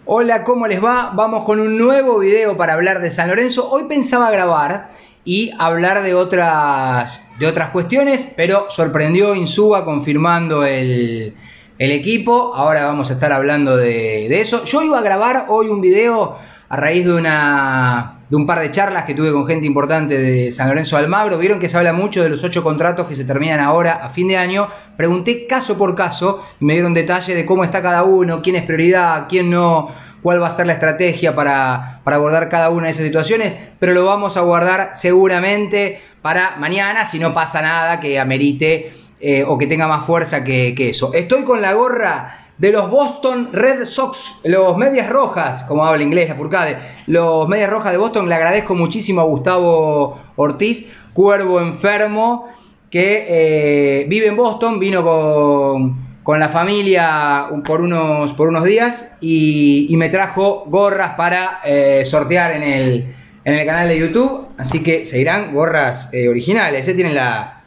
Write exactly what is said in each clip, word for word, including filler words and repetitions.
Hola, ¿cómo les va? Vamos con un nuevo video para hablar de San Lorenzo. Hoy pensaba grabar y hablar de otras, de otras cuestiones, pero sorprendió Insúa confirmando el, el equipo. Ahora vamos a estar hablando de, de eso. Yo iba a grabar hoy un video a raíz de, una, de un par de charlas que tuve con gente importante de San Lorenzo de Almagro. Vieron que se habla mucho de los ocho contratos que se terminan ahora a fin de año. Pregunté caso por caso y me dieron detalle de cómo está cada uno, quién es prioridad, quién no, cuál va a ser la estrategia para, para abordar cada una de esas situaciones, pero lo vamos a guardar seguramente para mañana, si no pasa nada que amerite eh, o que tenga más fuerza que, que eso. Estoy con la gorra de los Boston Red Sox, los Medias Rojas, como habla inglés la Furcade, los Medias Rojas de Boston. Le agradezco muchísimo a Gustavo Ortiz, cuervo enfermo, que eh, vive en Boston, vino con... con la familia por unos, por unos días y, y me trajo gorras para eh, sortear en el, en el canal de YouTube. Así que seguirán gorras eh, originales, ¿eh? Tienen la,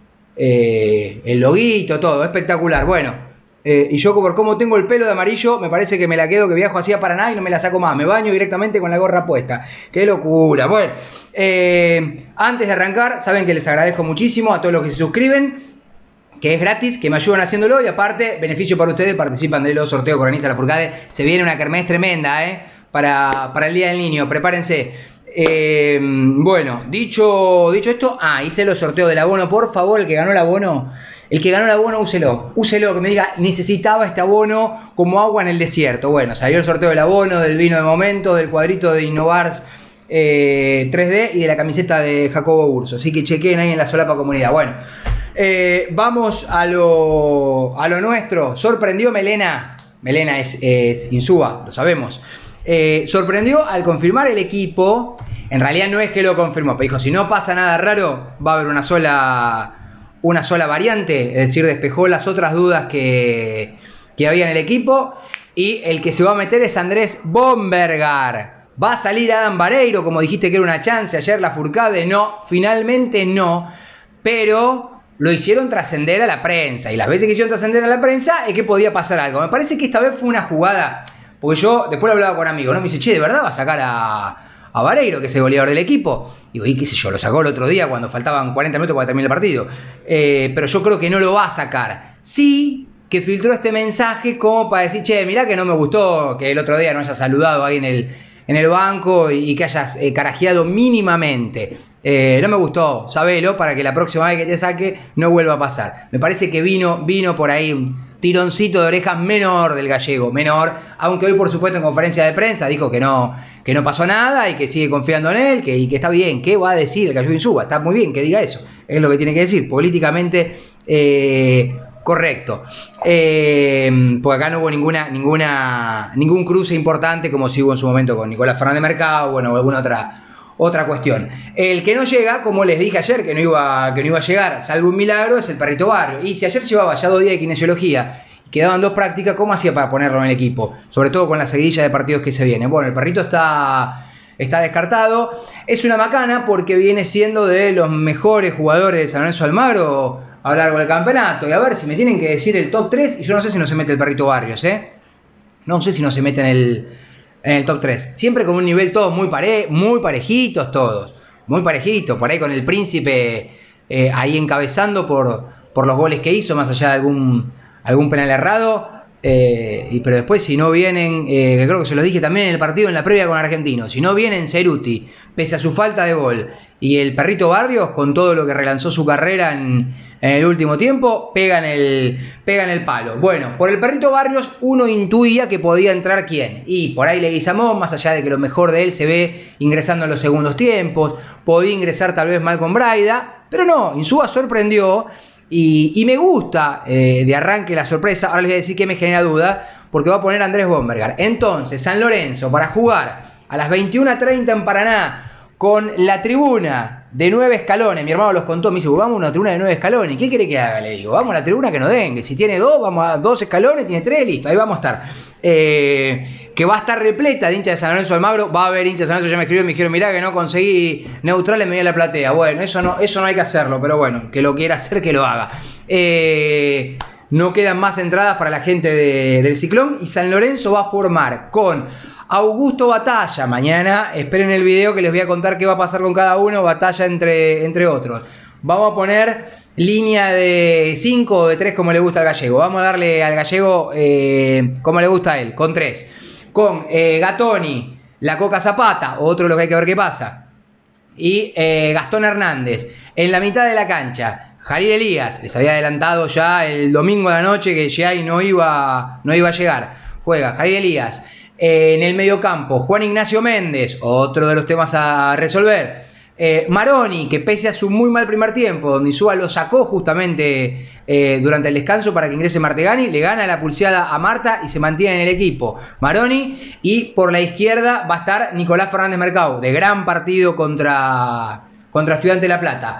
eh, el loguito, todo, espectacular. Bueno, eh, y yo por cómo tengo el pelo de amarillo, me parece que me la quedo, que viajo así a Paraná y no me la saco más. Me baño directamente con la gorra puesta. ¡Qué locura! Bueno, eh, antes de arrancar, saben que les agradezco muchísimo a todos los que se suscriben, que es gratis, que me ayudan haciéndolo y aparte, beneficio para ustedes, participan de los sorteos que organiza la Furcade. Se viene una kermés tremenda, ¿eh? Para, para el Día del Niño, prepárense. Eh, bueno, dicho, dicho esto, ah, hice los sorteos del abono, por favor, el que ganó el abono, el que ganó el abono, úselo, úselo, que me diga, necesitaba este abono como agua en el desierto. Bueno, salió el sorteo del abono, del vino de momento, del cuadrito de Innovars eh, tres D y de la camiseta de Jacobo Urso, así que chequen ahí en la solapa comunidad. Bueno, Eh, vamos a lo, a lo nuestro. Sorprendió Melena. Melena es, es Insúa, lo sabemos. Eh, sorprendió al confirmar el equipo. En realidad no es que lo confirmó, pero dijo, si no pasa nada raro, va a haber una sola, una sola variante. Es decir, despejó las otras dudas que, que había en el equipo. Y el que se va a meter es Andrés Bombergar. Va a salir Adam Vareiro, como dijiste que era una chance ayer la Furcade. No, finalmente no. Pero lo hicieron trascender a la prensa. Y las veces que hicieron trascender a la prensa es que podía pasar algo. Me parece que esta vez fue una jugada. Porque yo después lo hablaba con amigos, ¿no? Me dice, che, ¿de verdad va a sacar a, a Vareiro, que es el goleador del equipo? Digo, y qué sé yo, lo sacó el otro día cuando faltaban cuarenta minutos para terminar el partido. Eh, pero yo creo que no lo va a sacar. Sí que filtró este mensaje como para decir, che, mirá que no me gustó que el otro día no haya saludado ahí en el, en el banco y, y que hayas eh, carajeado mínimamente. Eh, no me gustó, sabelo, para que la próxima vez que te saque no vuelva a pasar. Me parece que vino, vino por ahí un tironcito de oreja menor del gallego, menor, aunque hoy por supuesto en conferencia de prensa dijo que no, que no pasó nada y que sigue confiando en él, que, y que está bien. ¿Qué va a decir el gallego Insúa? Está muy bien que diga eso, es lo que tiene que decir, políticamente eh, correcto. Eh, porque acá no hubo ninguna, ninguna, ningún cruce importante como si hubo en su momento con Nicolás Fernández Mercado, bueno, o alguna otra... Otra cuestión. El que no llega, como les dije ayer, que no iba, que no iba a llegar, salvo un milagro, es el Perrito Barrio. Y si ayer llevaba ya dos días de kinesiología y quedaban dos prácticas, ¿cómo hacía para ponerlo en el equipo? Sobre todo con la seguidilla de partidos que se vienen. Bueno, el Perrito está, está descartado. Es una macana porque viene siendo de los mejores jugadores de San Lorenzo de Almagro a lo largo del campeonato. Y a ver si me tienen que decir el top tres, y yo no sé si no se mete el Perrito Barrios, ¿eh? No sé si no se mete en el... en el top tres, siempre con un nivel todos muy, pare, muy parejitos todos, muy parejitos, por ahí con el Príncipe eh, ahí encabezando por, por los goles que hizo, más allá de algún, algún penal errado, eh, y, pero después si no vienen, eh, creo que se lo dije también en el partido en la previa con Argentino, si no vienen Ceruti, pese a su falta de gol, y el Perrito Barrios con todo lo que relanzó su carrera en... en el último tiempo, pegan el, pegan el palo. Bueno, por el Perrito Barrios uno intuía que podía entrar quién. Y por ahí Leguizamón, más allá de que lo mejor de él se ve ingresando en los segundos tiempos. Podía ingresar tal vez Malcolm Braida. Pero no, Insúa sorprendió. Y, y me gusta eh, de arranque la sorpresa. Ahora les voy a decir que me genera duda. Porque va a poner a Andrés Bombergar. Entonces, San Lorenzo para jugar a las veintiuna treinta en Paraná. Con la tribuna de nueve escalones, mi hermano los contó, me dice, vamos a una tribuna de nueve escalones, ¿qué quiere que haga? Le digo, vamos a la tribuna que nos den, si tiene dos, vamos a dos escalones, tiene tres, listo, ahí vamos a estar. Eh, que va a estar repleta de hinchas de San Lorenzo de Almagro, va a haber hinchas de San Lorenzo, ya me escribió y me dijeron, mirá que no conseguí neutrales, me dio la platea. Bueno, eso no, eso no hay que hacerlo, pero bueno, que lo quiera hacer, que lo haga. Eh, no quedan más entradas para la gente de, del Ciclón. Y San Lorenzo va a formar con Augusto Batalla. Mañana esperen el video que les voy a contar qué va a pasar con cada uno. Batalla entre, entre otros. Vamos a poner línea de cinco o de tres como le gusta al gallego. Vamos a darle al gallego eh, como le gusta a él, con tres. Con eh, Gatoni, la Coca Zapata, otro de lo que hay que ver qué pasa. Y eh, Gastón Hernández. En la mitad de la cancha, Jalil Elías. Les había adelantado ya el domingo de la noche que Giai no iba, no iba a llegar. Juega Jalil Elías. Eh, en el mediocampo, Juan Ignacio Méndez, otro de los temas a resolver. Eh, Maroni, que pese a su muy mal primer tiempo, donde Insúa lo sacó justamente eh, durante el descanso para que ingrese Martegani, le gana la pulseada a Marta y se mantiene en el equipo Maroni. Y por la izquierda va a estar Nicolás Fernández Mercado, de gran partido contra, contra Estudiantes de La Plata.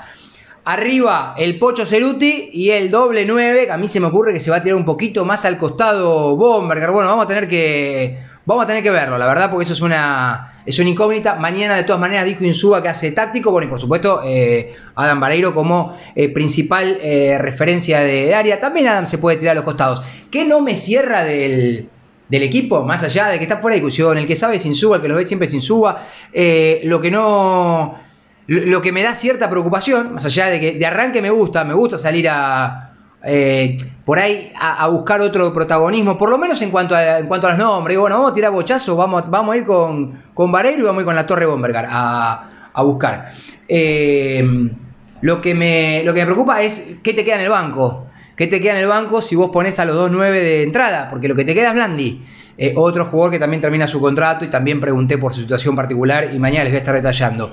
Arriba el Pocho Ceruti y el doble nueve, que a mí se me ocurre que se va a tirar un poquito más al costado Bomberger. Bueno, vamos a tener que, vamos a tener que verlo, la verdad, porque eso es una... Es una incógnita. Mañana, de todas maneras, dijo Insúa que hace táctico. Bueno, y por supuesto, eh, Adam Vareiro como eh, principal eh, referencia de área. También Adam se puede tirar a los costados. ¿Qué no me cierra del, del equipo? Más allá de que está fuera de discusión. El que sabe es Insúa, el que lo ve siempre es Insúa. Eh, lo que no... Lo que me da cierta preocupación, más allá de que de arranque me gusta, me gusta salir a... Eh, por ahí a, a buscar otro protagonismo, por lo menos en cuanto a, en cuanto a los nombres. Y bueno, vamos a tirar bochazo, vamos, vamos a ir con, con Vareiro y vamos a ir con la Torre Bomberger a, a buscar. Eh, lo, que me, lo que me preocupa es qué te queda en el banco. ¿Qué te queda en el banco si vos pones a los dos nueve de entrada? Porque lo que te queda es Blandi. Eh, otro jugador que también termina su contrato y también pregunté por su situación particular y mañana les voy a estar detallando.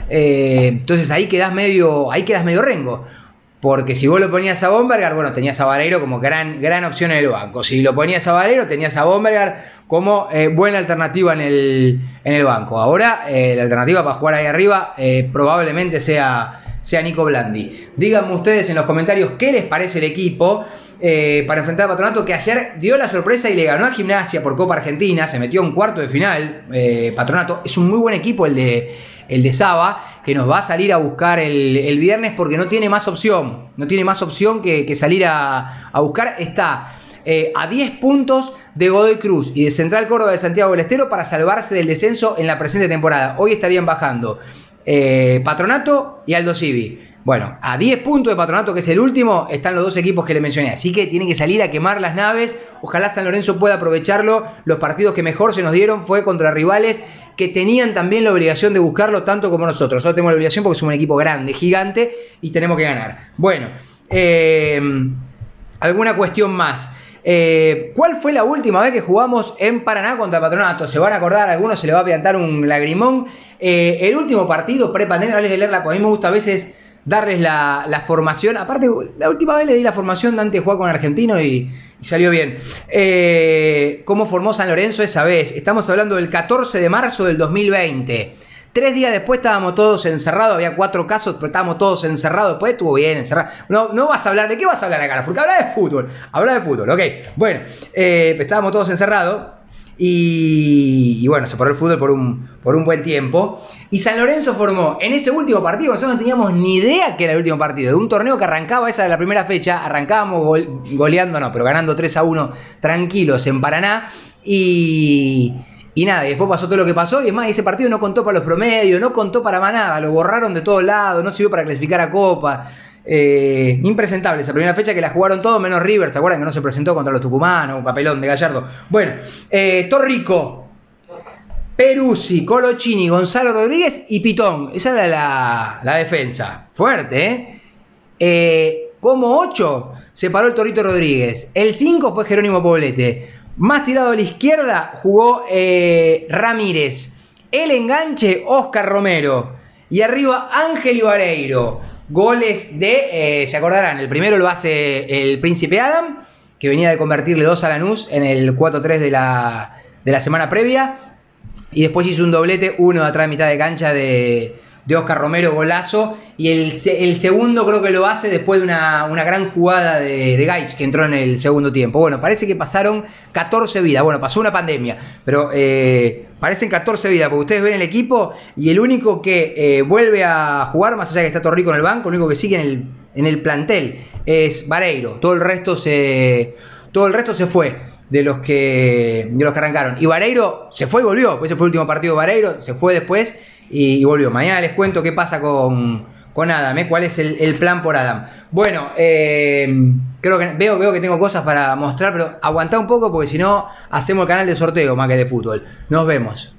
Eh, entonces ahí quedás medio, ahí quedás medio rengo. Porque si vos lo ponías a Bomberger, bueno, tenías a Vareiro como gran, gran opción en el banco. Si lo ponías a Vareiro, tenías a Bomberger como eh, buena alternativa en el, en el banco. Ahora, eh, la alternativa para jugar ahí arriba eh, probablemente sea, sea Nico Blandi. Díganme ustedes en los comentarios qué les parece el equipo eh, para enfrentar a Patronato, que ayer dio la sorpresa y le ganó a Gimnasia por Copa Argentina. Se metió en cuarto de final. Eh, Patronato es un muy buen equipo el de... el de Saba, que nos va a salir a buscar el, el viernes porque no tiene más opción. No tiene más opción que, que salir a, a buscar. Está eh, a diez puntos de Godoy Cruz y de Central Córdoba de Santiago del Estero para salvarse del descenso en la presente temporada. Hoy estarían bajando eh, Patronato y Aldo Civi. Bueno, a diez puntos de Patronato, que es el último, están los dos equipos que le mencioné. Así que tienen que salir a quemar las naves. Ojalá San Lorenzo pueda aprovecharlo. Los partidos que mejor se nos dieron fue contra rivales que tenían también la obligación de buscarlo tanto como nosotros. Nosotros tenemos la obligación porque somos un equipo grande, gigante, y tenemos que ganar. Bueno, eh, alguna cuestión más. Eh, ¿Cuál fue la última vez que jugamos en Paraná contra Patronato? Se van a acordar, a algunos se le va a plantar un lagrimón. Eh, el último partido pre-pandemia, les voy a leerla, porque a mí me gusta a veces darles la, la formación. Aparte, la última vez le di la formación de antes de jugar con Argentino y, y salió bien. Eh, ¿Cómo formó San Lorenzo esa vez? Estamos hablando del catorce de marzo del dos mil veinte. Tres días después estábamos todos encerrados, había cuatro casos, pero estábamos todos encerrados. Después estuvo bien encerrado. No, no vas a hablar, ¿de qué vas a hablar acá? Porque habla de fútbol, habla de fútbol, ok. Bueno, eh, estábamos todos encerrados. Y, y bueno, se paró el fútbol por un, por un buen tiempo. Y San Lorenzo formó en ese último partido. Nosotros no teníamos ni idea que era el último partido. De un torneo que arrancaba, esa de la primera fecha. Arrancábamos gol, goleando, no, pero ganando tres a uno tranquilos en Paraná. Y, y nada, y después pasó todo lo que pasó. Y es más, ese partido no contó para los promedios, no contó para más nada. Lo borraron de todos lados, no sirvió para clasificar a Copa. Eh, impresentable esa primera fecha que la jugaron todos menos River. ¿Se acuerdan que no se presentó contra los tucumanos? Un papelón de Gallardo. Bueno, eh, Torrico, Peruzzi, Colochini, Gonzalo Rodríguez y Pitón. Esa era la, la defensa. Fuerte, ¿eh? eh como ocho se paró el Torrito Rodríguez. El cinco fue Jerónimo Poblete. Más tirado a la izquierda jugó eh, Ramírez. El enganche, Oscar Romero. Y arriba Ángel Vareiro. Goles de, eh, se acordarán, el primero lo hace el Príncipe Adam, que venía de convertirle dos a Lanús en el cuatro tres de la, de la semana previa. Y después hizo un doblete, uno de atrás de mitad de cancha de, de Oscar Romero, golazo. Y el, el segundo creo que lo hace después de una, una gran jugada de, de Gaich, que entró en el segundo tiempo. Bueno, parece que pasaron catorce vidas. Bueno, pasó una pandemia, pero eh, parecen catorce vidas, porque ustedes ven el equipo y el único que eh, vuelve a jugar, más allá de que está Torrico en el banco, el único que sigue en el, en el plantel es Vareiro. Todo el resto se, todo el resto se fue de los que, de los que arrancaron. Y Vareiro se fue y volvió. Ese fue el último partido de Vareiro. Se fue después y, y volvió. Mañana les cuento qué pasa con, con Adam, ¿eh? Cuál es el, el plan por Adam. Bueno, eh, creo que veo, veo que tengo cosas para mostrar, pero aguantá un poco porque si no hacemos el canal de sorteo más que de fútbol. Nos vemos.